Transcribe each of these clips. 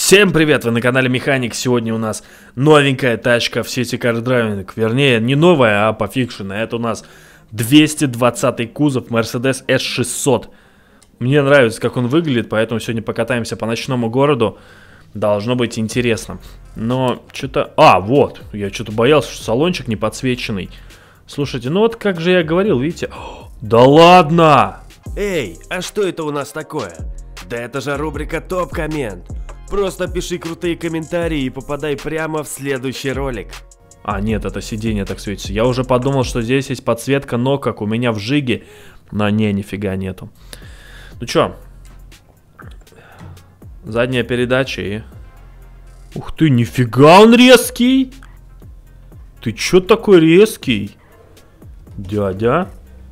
Всем привет, вы на канале Механик. Сегодня у нас новенькая тачка в сети Car Driving. Вернее, не новая, а пофикшенная. Это у нас 220-й кузов Mercedes S600. Мне нравится, как он выглядит, поэтому сегодня покатаемся по ночному городу. Должно быть интересно. Но что-то... вот. Я что-то боялся, что салончик не подсвеченный. Слушайте, ну вот как же я говорил, видите? Да ладно! Эй, а что это у нас такое? Да это же рубрика ТОП-коммент. Просто пиши крутые комментарии и попадай прямо в следующий ролик. Нет, это сиденье так светится. Я уже подумал, что здесь есть подсветка ног, как у меня в Жиге. Но не, нифига нету. Ну чё? Задняя передача и... Ух ты, нифига он резкий! Ты чё такой резкий? Дядя?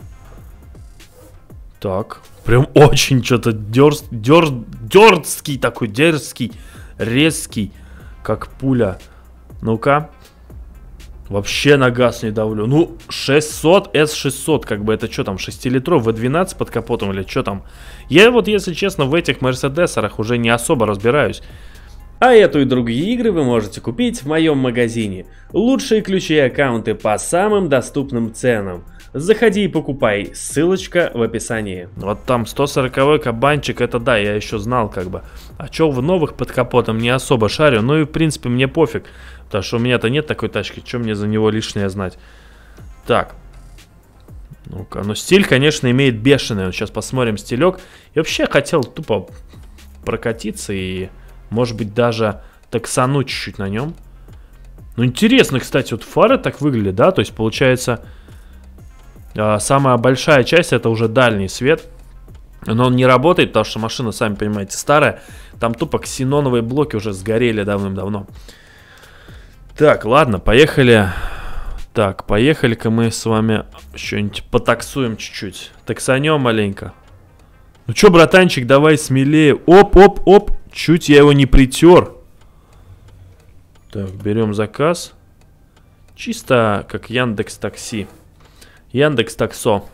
Так... Прям очень что-то дерзкий такой, дерзкий, резкий, как пуля. Ну-ка. Вообще на газ не давлю. Ну, 600, S600, как бы это что там, 6-литровый V12 под капотом или что там? Я вот, если честно, в этих Мерседесах уже не особо разбираюсь. А эту и другие игры вы можете купить в моем магазине. Лучшие ключи и аккаунты по самым доступным ценам. Заходи и покупай, ссылочка в описании. Вот там 140-й кабанчик, это да, я еще знал как бы. А чё в новых под капотом не особо шарю, ну и в принципе мне пофиг. Потому что у меня-то нет такой тачки, чё мне за него лишнее знать. Так. Ну-ка, ну стиль, конечно, имеет бешеный. Вот сейчас посмотрим стилек. Я вообще хотел тупо прокатиться и, может быть, даже таксануть чуть-чуть на нем. Ну интересно, кстати, вот фары так выглядят, да, то есть получается... Самая большая часть это уже дальний свет. Но он не работает, потому что машина, сами понимаете, старая. Там тупо ксеноновые блоки уже сгорели давным-давно. Так, ладно, поехали. Так, поехали-ка мы с вами что-нибудь потаксуем чуть-чуть. Таксанем маленько. Ну чё, братанчик, давай смелее. Оп-оп-оп. Чуть я его не притер. Так, берем заказ. Чисто как Яндекс Такси. Яндекс Таксо.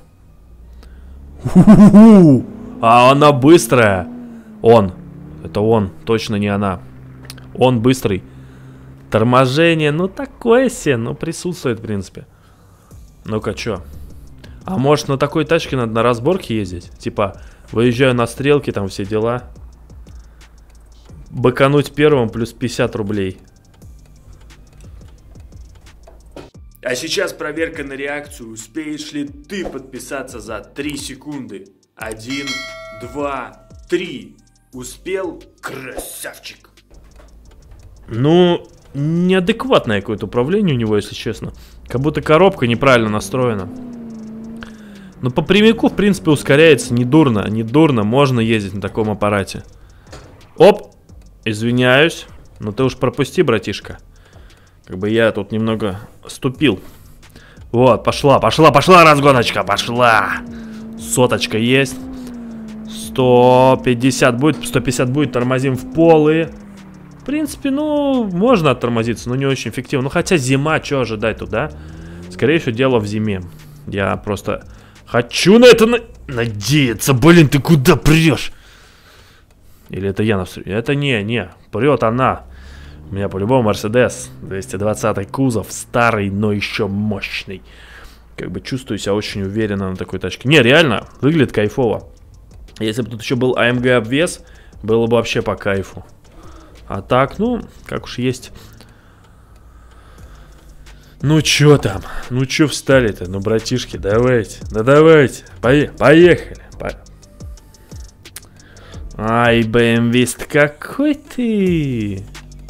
А она быстрая. Он. Это он. Точно не она. Он быстрый. Торможение. Ну такое себе. Ну присутствует в принципе. Ну-ка, чё? А может на такой тачке надо на разборке ездить? Типа выезжаю на стрелки, там все дела. Быкануть первым плюс 50 рублей. А сейчас проверка на реакцию. Успеешь ли ты подписаться за 3 секунды? 1, 2, 3. Успел? Красавчик. Ну, неадекватное какое-то управление у него, если честно. Как будто коробка неправильно настроена. Но по прямику, в принципе, ускоряется недурно. Недурно, можно ездить на таком аппарате. Оп! Извиняюсь. Но ты уж пропусти, братишка. Как бы я тут немного ступил. Вот, пошла разгоночка, пошла. Соточка есть. 150 будет, 150 будет, тормозим в пол и... В принципе, ну, можно оттормозиться, но не очень эффективно. Ну, хотя зима, что ожидать тут, да? Скорее всего, дело в зиме. Я просто хочу на это надеяться. Блин, ты куда прешь? Или это я навстречу? Это не, прет она. У меня по-любому Mercedes 220-й кузов, старый, но еще мощный. Как бы чувствую себя очень уверенно на такой тачке. Не, реально, выглядит кайфово. Если бы тут еще был AMG обвес, было бы вообще по кайфу. А так, ну, как уж есть. Ну, чё там? Ну, чё встали-то? Ну, братишки, давайте. Да давайте. Поехали. Ай, BMW-ст, какой ты...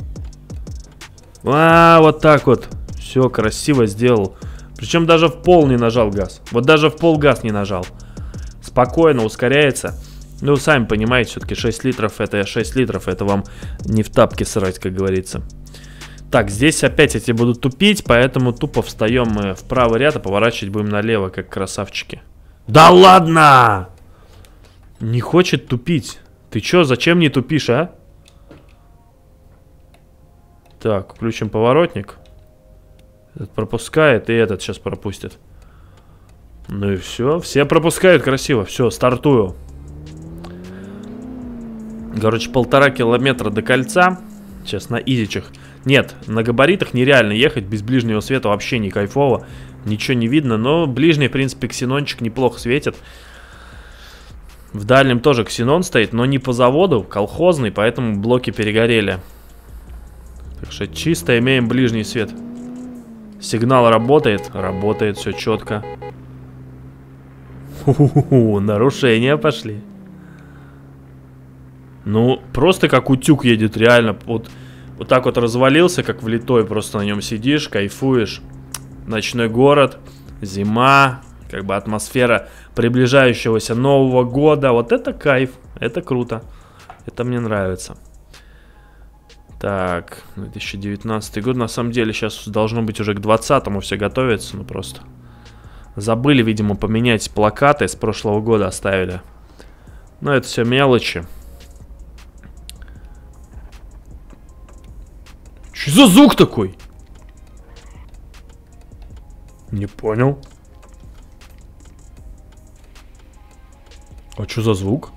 вот так вот. Все красиво сделал. Причем даже в пол не нажал газ. Вот даже в пол газ не нажал. Спокойно ускоряется. Ну, сами понимаете, все-таки 6 литров это 6 литров. Это вам не в тапке срать, как говорится. Так, здесь опять эти будут тупить. Поэтому тупо встаем мы в правый ряд, а поворачивать будем налево, как красавчики. Да ладно! Не хочет тупить. Ты чё, зачем не тупишь, а? Так, включим поворотник. Этот пропускает, и этот сейчас пропустит. Ну и все. Все пропускают красиво. Все, стартую. Короче, 1,5 километра до кольца. Сейчас на изичах. Нет, на габаритах нереально ехать. Без ближнего света вообще не кайфово. Ничего не видно. Но ближний, в принципе, ксенончик неплохо светит. В дальнем тоже ксенон стоит, но не по заводу, колхозный, поэтому блоки перегорели. Так что чисто имеем ближний свет. Сигнал работает. Работает, все четко. Нарушения пошли. Ну, просто как утюг едет, реально. Вот так вот развалился, как влитой. Просто на нем сидишь, кайфуешь. Ночной город, зима, как бы атмосфера приближающегося Нового года. Вот это кайф, это круто. Это мне нравится. Так, 2019 год. На самом деле сейчас должно быть уже к 2020-му все готовятся. Ну просто забыли, видимо, поменять плакаты. С прошлого года оставили. Но это все мелочи. Что за звук такой? Не понял. А что за звук?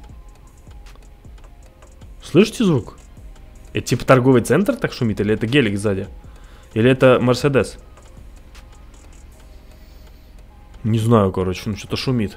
Слышите звук? Это типа торговый центр так шумит? Или это гелик сзади? Или это Мерседес? Не знаю, короче, ну что-то шумит.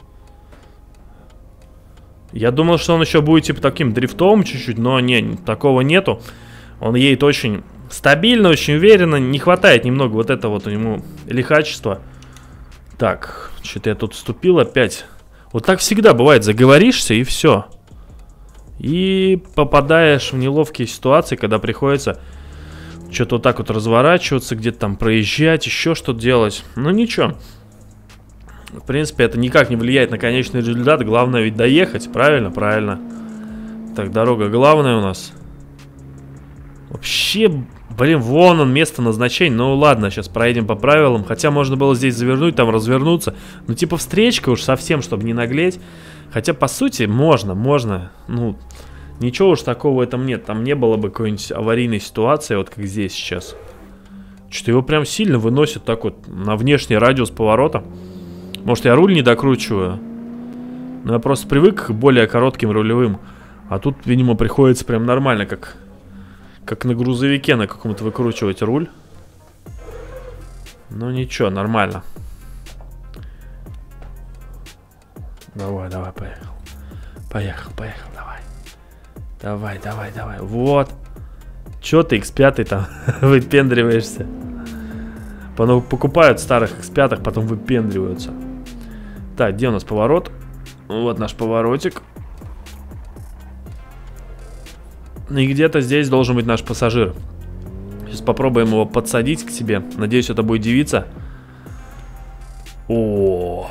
Я думал, что он еще будет типа таким дрифтовым чуть-чуть, но не, такого нету. Он едет очень стабильно, очень уверенно. Не хватает немного вот этого вот ему лихачества. Так, что-то я тут вступил опять. Вот так всегда бывает, заговоришься и все. И попадаешь в неловкие ситуации, когда приходится что-то вот так вот разворачиваться, где-то там проезжать, еще что-то делать. Ну ничего. В принципе, это никак не влияет на конечный результат. Главное ведь доехать, правильно? Правильно. Так, дорога главная у нас. Вообще, блин, вон он, место назначения. Ну ладно, сейчас проедем по правилам. Хотя можно было здесь завернуть, там развернуться. Ну типа встречка уж совсем, чтобы не наглеть. Хотя по сути можно. Ну, ничего уж такого в этом нет. Там не было бы какой-нибудь аварийной ситуации, вот как здесь сейчас. Что-то его прям сильно выносит так вот на внешний радиус поворота. Может, я руль не докручиваю. Но я просто привык к более коротким рулевым. А тут, видимо, приходится прям нормально, как на грузовике на каком-то выкручивать руль. Ну ничего, нормально. Давай, поехал. Давай. Вот. Чё ты X5 там выпендриваешься? Покупают старых X5, потом выпендриваются. Так, где у нас поворот? Вот наш поворотик. И где-то здесь должен быть наш пассажир. Сейчас попробуем его подсадить к себе. Надеюсь, это будет девица. О,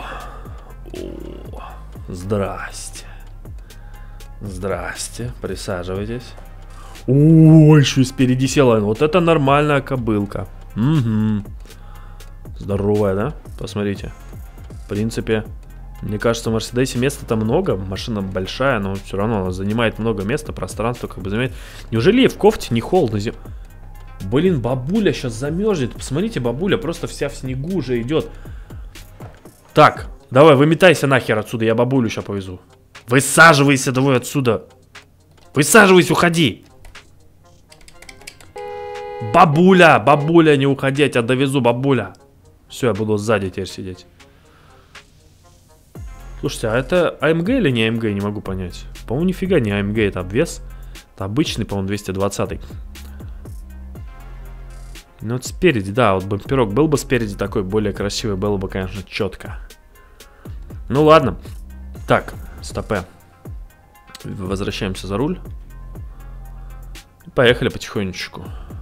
здрасте, присаживайтесь. О, еще и спереди села. Вот это нормальная кобылка. Угу. Здоровая, да? Посмотрите. В принципе, мне кажется, в Мерседесе места-то много. Машина большая, но все равно она занимает много места, пространство как бы занимает. Неужели ей в кофте не холодно? Блин, бабуля сейчас замерзнет. Посмотрите, бабуля просто вся в снегу уже идет. Так, давай, выметайся нахер отсюда, я бабулю сейчас повезу. Высаживайся давай отсюда. Высаживайся, уходи. Бабуля, не уходи, я тебя довезу, бабуля. Все, я буду сзади теперь сидеть. Слушайте, а это АМГ или не АМГ, не могу понять. По-моему, нифига не АМГ, это обвес. Это обычный, по-моему, 220-й. Ну вот спереди, да, вот бамперок был бы спереди такой, более красивый, было бы, конечно, четко. Ну ладно. Так, стопэ. Возвращаемся за руль. Поехали потихонечку.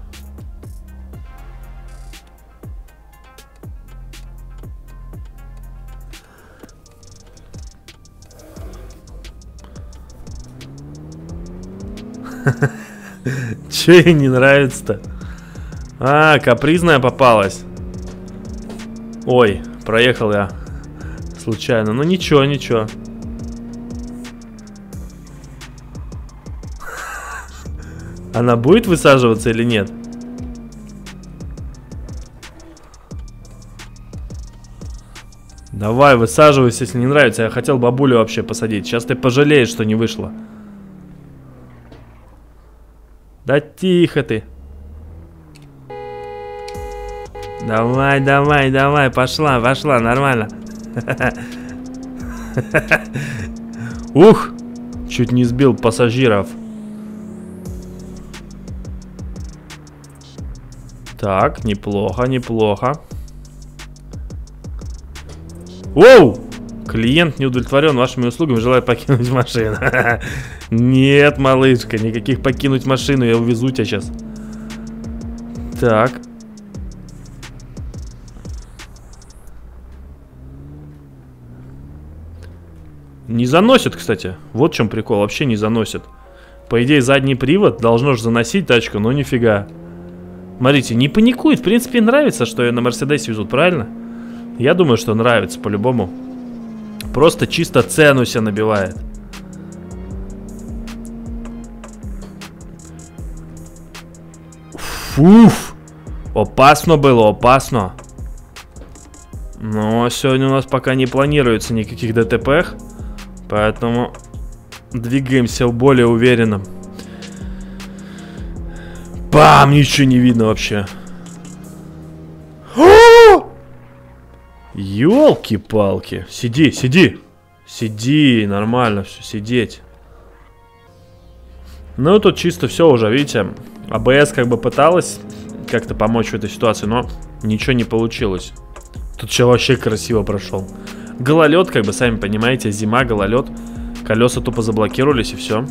Че ей не нравится-то? А, капризная попалась. Ой, проехал я случайно. Ну ничего, ничего. Она будет высаживаться или нет? Давай, высаживайся, если не нравится. Я хотел бабулю вообще посадить. Сейчас ты пожалеешь, что не вышло. Да тихо ты. Давай, давай, давай, пошла, пошла, нормально. Ух, чуть не сбил пассажиров. Так, неплохо, неплохо. Воу! Клиент не удовлетворен вашими услугами, желает покинуть машину. Нет, малышка, никаких покинуть машину, я увезу тебя сейчас. Так. Не заносит, кстати. Вот в чем прикол, вообще не заносит. По идее, задний привод должно же заносить тачку, но нифига. Смотрите, не паникует. В принципе, нравится, что ее на Мерседесе везут, правильно? Я думаю, что нравится по-любому. Просто чисто цену себе набивает. Фуф! Опасно было, опасно. Но сегодня у нас пока не планируется никаких ДТП. Поэтому двигаемся более уверенно. Бам! Ничего не видно вообще. Ёлки-палки. Сиди, сиди. Сиди, нормально все, сидеть. Ну, тут чисто все уже, видите. АБС как бы пыталась как-то помочь в этой ситуации, но ничего не получилось. Тут все вообще красиво прошел. Гололед, как бы, сами понимаете, зима, гололед. Колеса тупо заблокировались и все.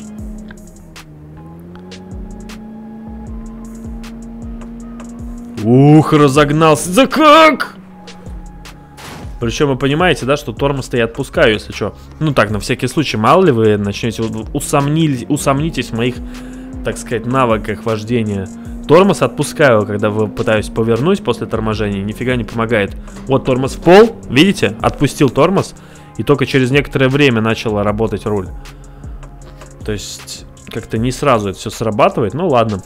Ух, разогнался. Да как? Причем вы понимаете, да, что тормоз-то я отпускаю, если что. Ну так, на всякий случай, мало ли вы начнете усомнитесь в моих, так сказать, навыках вождения. Тормоз отпускаю, когда пытаюсь повернуть после торможения, нифига не помогает. Вот тормоз в пол, видите, отпустил тормоз, и только через некоторое время начало работать руль. То есть, как-то не сразу это все срабатывает, ну ладно.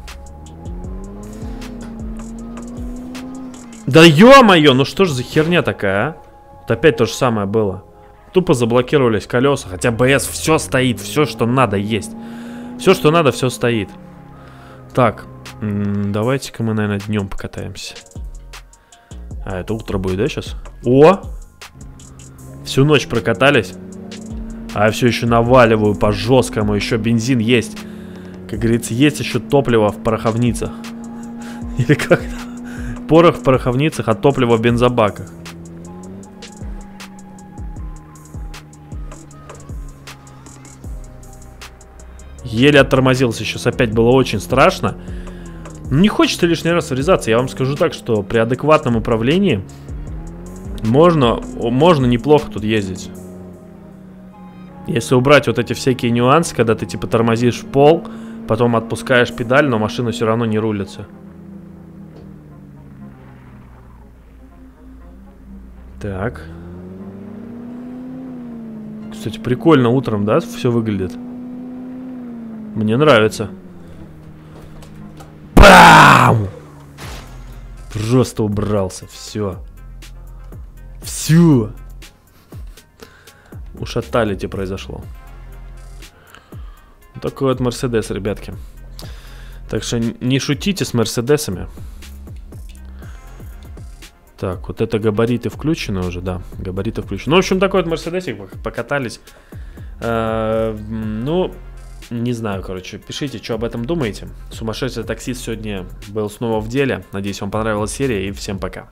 Да ё-моё, ну что ж за херня такая, а? Вот опять то же самое было. Тупо заблокировались колеса, хотя БС все стоит, все, что надо, есть. Все, что надо, все стоит. Так, давайте-ка мы, наверное, днем покатаемся. А, это утро будет, да, сейчас? О! Всю ночь прокатались. А я все еще наваливаю по жесткому, еще бензин есть. Как говорится, есть еще топливо в пороховницах. Или как-то. Порох в пороховницах, а топливо в бензобаках. Еле оттормозился, сейчас опять было очень страшно. Не хочется лишний раз врезаться. Я вам скажу так, что при адекватном управлении можно неплохо тут ездить. Если убрать вот эти всякие нюансы, когда ты типа тормозишь в пол, потом отпускаешь педаль, но машина все равно не рулится. Так. Кстати, прикольно утром, да, все выглядит. Мне нравится. Бам! Просто убрался, все. Все. Ушаталити произошло. Такой вот Мерседес, ребятки. Так что не шутите с Мерседесами. Так, вот это габариты включены уже, да. Габариты включены. Ну, в общем, такой вот Мерседесик, покатались. Ну, не знаю, короче. Пишите, что об этом думаете. Сумасшедший таксист сегодня был снова в деле. Надеюсь, вам понравилась серия, и всем пока.